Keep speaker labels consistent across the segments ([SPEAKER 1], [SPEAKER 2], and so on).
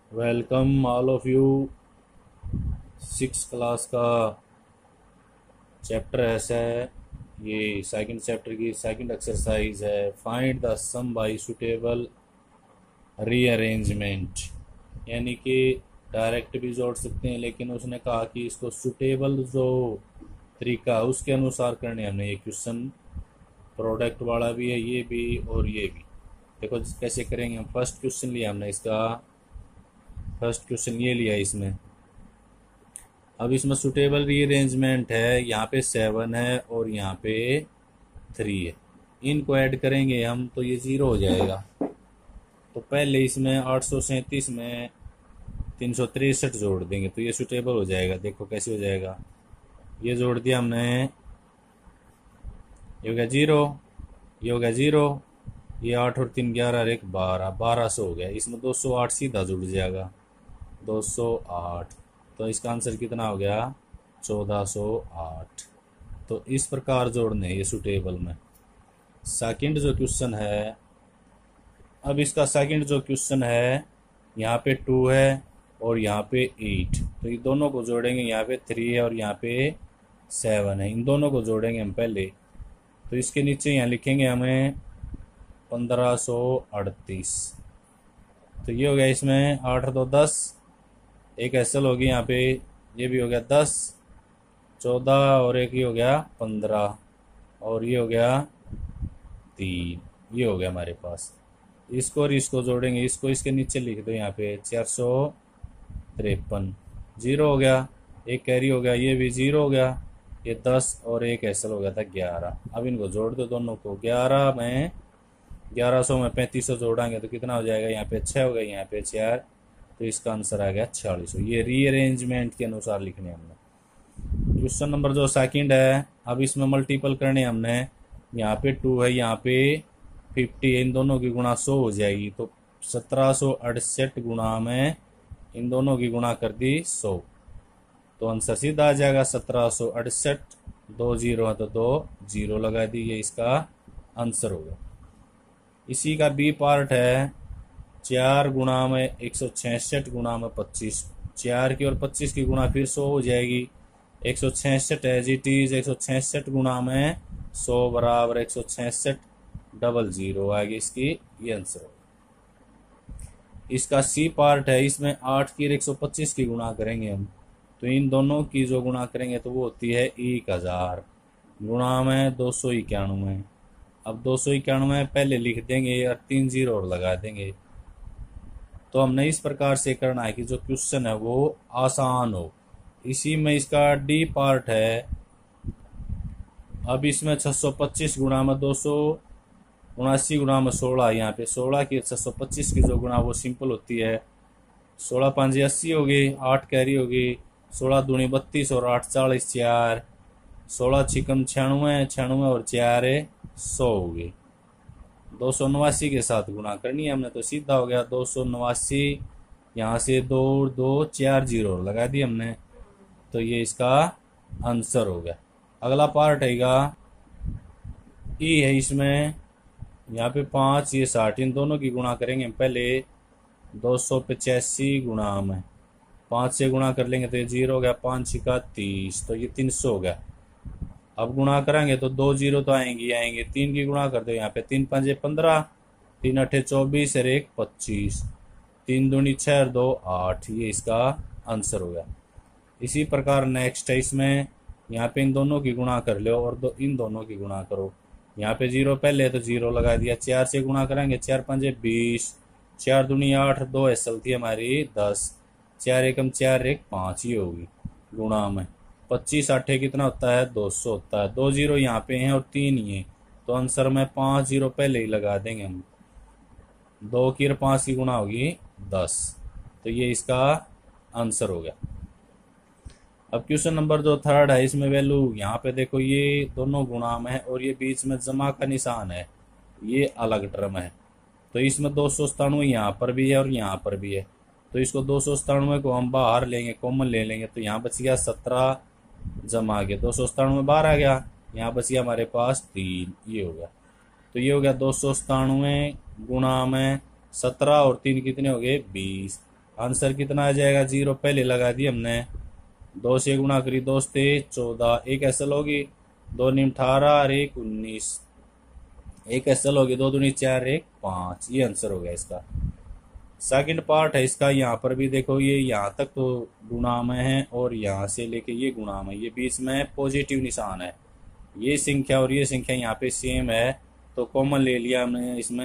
[SPEAKER 1] Welcome all of you. Six class का चैप्टर ऐसा है, ये सेकंड चैप्टर की सेकंड एक्सरसाइज है। Find the sum by suitable rearrangement. यानी कि डायरेक्ट भी जोड़ सकते हैं, लेकिन उसने कहा कि इसको सुटेबल जो तरीका है उसके अनुसार करने। हमने ये क्वेश्चन प्रोडक्ट वाला भी है, ये भी और ये भी। देखो कैसे करेंगे हम। फर्स्ट क्वेश्चन लिया हमने, इसका फर्स्ट क्वेश्चन ये लिया इसमें। अब इसमें सुटेबल रीअरेंजमेंट है, यहाँ पे 7 है और यहाँ पे 3 है। इनको ऐड करेंगे हम तो ये 0 हो जाएगा। तो पहले इसमें 837 में 363 जोड़ देंगे तो ये सुटेबल हो जाएगा। देखो कैसे हो जाएगा। ये जोड़ दिया हमने, ये हो गया 0, ये हो गया 0, ये 8 और 3 11 और 1 12, 1200 हो गया। इसमें 208 सीधा जुड़ जाएगा, 208। तो इसका आंसर कितना हो गया, 1408। तो इस प्रकार जोड़ने ये सुटेबल में। सेकंड जो क्वेश्चन है, अब इसका सेकंड जो क्वेश्चन है, यहाँ पे 2 है और यहाँ पे 8। तो ये दोनों को जोड़ेंगे। यहाँ पे 3 है और यहाँ पे 7 है। इन दोनों को जोड़ेंगे हम पहले। तो इसके नीचे यहाँ लिखेंगे हमें 1538। तो ये हो गया इसमें 8 2 10, एक एसल होगी यहाँ पे, ये भी हो गया 10, 14 और एक ये हो गया 15 और ये हो गया 3। ये हो गया हमारे पास। इसको और इसको जोड़ेंगे, इसको इसके नीचे लिख दो यहाँ पे 453। 0 हो गया, एक कैरी हो गया, ये भी 0 हो गया, ये 10 और एक एसल हो गया था 11। अब इनको जोड़ दो दोनों को। 1100 में 3500 जोड़ाएंगे तो कितना हो जाएगा, यहाँ पे 6 हो गया, यहाँ पे 4। तो इसका आंसर आ गया 4600। ये रीअरेंजमेंट के अनुसार लिखने हमने। क्वेश्चन नंबर जो सेकंड है, अब इसमें मल्टीपल करने हमने। यहाँ पे 2 है, यहाँ पे 50, इन दोनों की गुणा 100 हो जाएगी। तो 1768 गुणा में इन दोनों की गुणा कर दी 100, तो आंसर सीधा आ जाएगा 1768। 2 0 है तो 2 0 लगा दी, ये इसका आंसर होगा। इसी का बी पार्ट है, 4 गुणा में 166 गुणा में 25। 4 की और 25 की गुणा फिर 100 हो जाएगी। 166 एज इट इज, 166 गुणा में 100 बराबर 166 00 आएगी इसकी, ये आंसर होगा। इसका सी पार्ट है, इसमें 8 की 125 की गुणा करेंगे हम। तो इन दोनों की जो गुणा करेंगे तो वो होती है 1000 गुणा में 291। अब 291 पहले लिख देंगे और 3 0 और लगा देंगे। तो हमने इस प्रकार से करना है कि जो क्वेश्चन है वो आसान हो। इसी में इसका डी पार्ट है। अब इसमें 625 गुणा में 279 गुणा में 16, यहाँ पे 16 की 625 की जो गुणा वो सिंपल होती है। 16 5 80 होगी, 8 कैरी होगी, 16 दूनी 32 और 8 40 4, 16 छिकम 96, 96 और 4 100 होगी। 289 के साथ गुणा करनी है हमने, तो सीधा हो गया 289। यहाँ से 2 2 4 0 लगा दी हमने, तो ये इसका आंसर हो गया। अगला पार्ट हैगा ई है, इसमें यहाँ पे 5 ये 60, इन दोनों की गुणा करेंगे पहले। 285 गुणा में 5 से गुणा कर लेंगे तो ये 0 हो गया, 5 छिका 30, तो ये 300 हो गया। अब गुणा करेंगे तो 2 0 तो आएंगे। 3 की गुणा कर दो, यहाँ पे 3 5 15, 3 8 24 और 1 25, 3 दूनी 6 और 2 8, ये इसका आंसर हो गया। इसी प्रकार नेक्स्ट है, इसमें यहाँ पे इन दोनों की गुणा कर लो और इन दोनों की गुणा करो। यहाँ पे 0 पहले तो 0 लगा दिया। 4 से गुणा करेंगे, 4 5 20, 4 दूनी 8, 2 एसल थी हमारी 10, 4 एकम 4 1 5, ये होगी गुणा में 25 8 कितना होता है, 200 होता है। 2 0 यहाँ पे हैं और 3 ये, तो आंसर में 5 0 पहले ही लगा देंगे हम। 2 की और 5 की गुणा होगी 10, तो ये इसका आंसर हो गया। अब क्वेश्चन नंबर जो थर्ड है, इसमें वैल्यू यहाँ पे देखो, ये दोनों गुणा में है और ये बीच में जमा का निशान है, ये अलग टर्म है। तो इसमें 297 यहाँ पर भी है और यहाँ पर भी है। तो इसको 297 को हम बाहर लेंगे, कॉमन ले लेंगे, तो यहाँ बच गया 17 जमा के 297 बाहर आ गया, यहाँ बच गया हमारे पास 3, ये हो गया। तो ये हो गया 297 गुणा में 17 और 3 कितने हो गए, 20। आंसर कितना आ जाएगा, 0 पहले लगा दी हमने, 2 से गुणा करी, 2 से 14, एक एसल होगी, 2 नीम 18 और 1 19, एक एसल होगी, 2 दूनी 4 1 5। ये आंसर हो गया इसका। सेकंड पार्ट है इसका, यहाँ पर भी देखो ये यहाँ तक तो गुणामय है और यहाँ से लेके ये गुणामय, ये बीच में पॉजिटिव निशान है। ये संख्या और ये संख्या यहाँ पे सेम है, तो कॉमन ले लिया हमने इसमें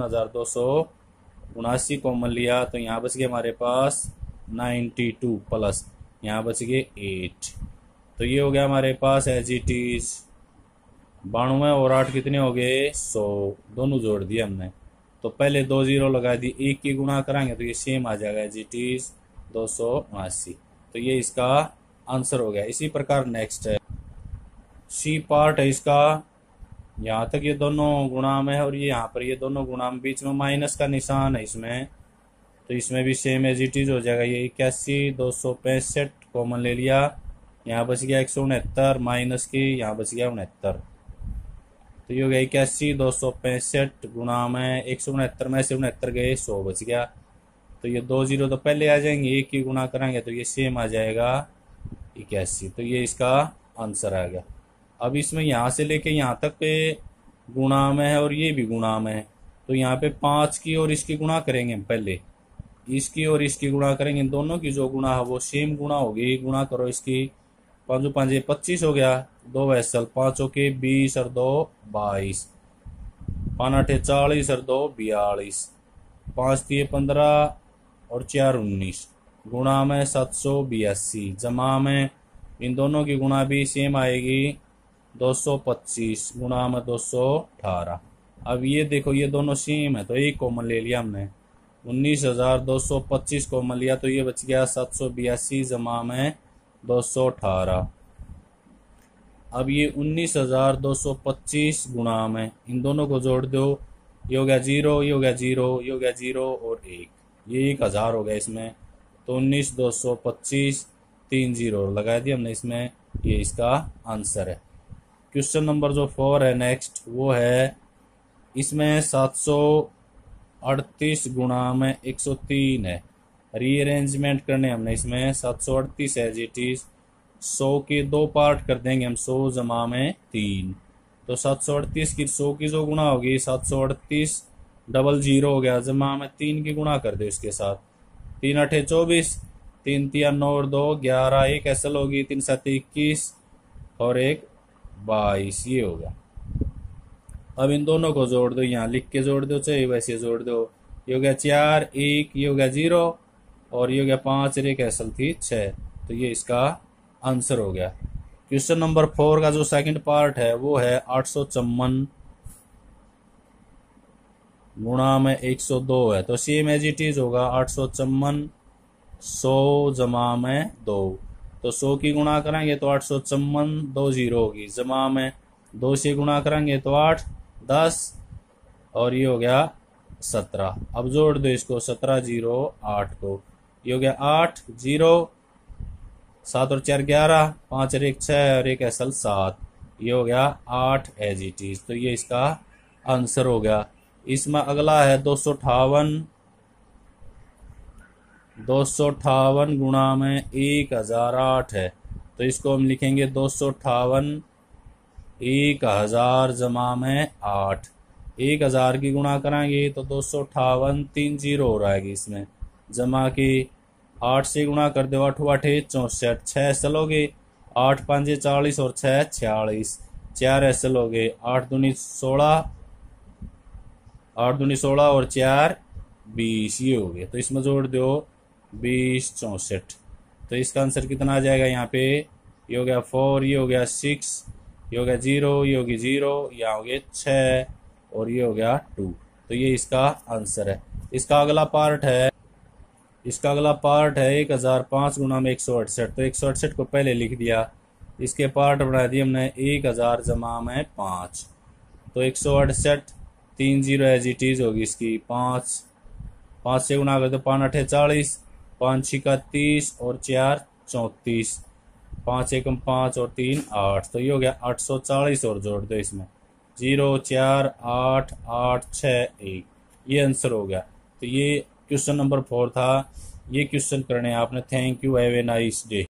[SPEAKER 1] 54,279 कॉमन लिया, तो यहाँ बच गए हमारे पास 92 प्लस यहाँ बच गए 8। तो ये हो गया हमारे पास एज इट इज 92 और 8 कितने हो गए, 100, दोनों जोड़ दिए हमने। तो पहले 2 0 लगा दी, एक की गुणा कराएंगे तो ये सेम आ जाएगा एज इट इज 279। तो ये इसका आंसर हो गया। इसी प्रकार नेक्स्ट है सी पार्ट है इसका, यहाँ तक ये दोनों गुणाम है और ये यहाँ पर ये दोनों गुणाम, बीच में माइनस का निशान है इसमें, तो इसमें भी सेम एज इट इज हो जाएगा। ये 81 265 कॉमन ले लिया, यहाँ बच गया 169 माइनस की, यहाँ बच गया 69। तो ये हो गया 81 265 गुणा में 169 में से 69 गए, 100 बच गया। तो ये 2 0 तो पहले आ जाएंगे, एक की गुणा कराएंगे तो ये सेम आ जाएगा 81। तो ये इसका आंसर आ गया। अब इसमें यहाँ से लेके यहाँ तक पे गुणा में है और ये भी गुणा में है, तो यहाँ पे 5 की और इसकी गुणा करेंगे हम, पहले इसकी और इसकी गुणा करेंगे, दोनों की जो गुणा है वो सेम गुणा होगी। गुणा करो इसकी, 5 5 25 हो गया, 2 वैसल 5 के 20 और 2 22, 5 8 40 और 2 42, 5 3 15 और 4 19, गुणा में 782, जमा में इन दोनों की गुणा भी सेम आएगी 225, गुणा में 218। अब ये देखो ये दोनों सेम है तो एक कॉमन ले लिया हमने, 19,225 कॉमन लिया, तो ये बच गया 782 जमा में 218। अब ये 19,225 गुणा में इन दोनों को जोड़ दो, ये हो गया 0, ये हो गया 0, ये हो गया 0 और 1, ये 1000 हो गया इसमें। तो 19,225 3 0 लगा दिया हमने इसमें, ये इसका आंसर है। क्वेश्चन नंबर जो 4 है नेक्स्ट, वो है इसमें 738 गुणा में 103 है। रीअरेंजमेंट करने हमने इसमें 738 एज इट इज 100 के 2 पार्ट कर देंगे हम, 100 जमा में 3। तो 738 की 100 की जो गुणा होगी 738 डबल 0 हो गया, जमा में 3 की गुणा कर दो इसके साथ, 3 8 24, 3 3 9 और 2 11, एक एसल होगी, 3 7 21 और 1 22, ये हो गया। अब इन दोनों को जोड़ दो, यहाँ लिख के जोड़ दो चाहे वैसे जोड़ दो, ये हो गया 4 1, ये हो गया 0 और ये हो गया 5 और एक एसल थी 6। तो ये इसका आंसर हो गया। क्वेश्चन नंबर 4 का जो सेकंड पार्ट है वो है 854 गुणा में 102 है, तो सेम एज इट इज होगा 854 100 जमा में 2। तो 100 की गुणा करेंगे तो 854 2 0 होगी, जमा में 2 से गुणा करेंगे तो 8 10 और ये हो गया 17। अब जोड़ दो इसको, 17 0 8 को, ये हो गया 8 0, 7 और 4 11, 5 और 1 6 और 1 एसल 7, ये हो गया 8 एज इट इज। तो ये इसका आंसर हो गया। इसमें अगला है 258 गुणा में 1008 है, तो इसको हम लिखेंगे 258 1000 जमा में 8। 1000 की गुणा कराएंगे तो 258 3 0 हो रहेगी इसमें, जमा की 8 से गुणा कर दो, 8 8 64, 6 एसल हो गए, 8 5 40 और 6 46, 4 एसल हो गए, 8 दूनी 16, 8 दूनी 16 और 4 20, ये हो गए। तो इसमें जोड़ दो 20 64। तो इसका आंसर कितना आ जाएगा यहाँ पे, ये हो गया 4, ये हो गया 6, ये हो गया 0, ये होगी 0, यहाँ हो गया 6 और ये हो गया 2। तो ये इसका आंसर है। इसका अगला पार्ट है 1005 गुणा में 168, तो 168 को पहले लिख दिया, इसके पार्ट बना दिए हमने 1000 जमा में 5। तो 168 3 0 एज इट इज होगी इसकी, 5 से गुणा कर दो, 5 8 40, 5 6 30 और 4 34, 5 1 5 और 3 8। तो ये हो गया 840 और जोड़ दो इसमें, 0 4 8 8 6 1, ये आंसर हो गया। तो ये क्वेश्चन नंबर 4 था। ये क्वेश्चन करने हैं आपने। Thank you, have a nice day.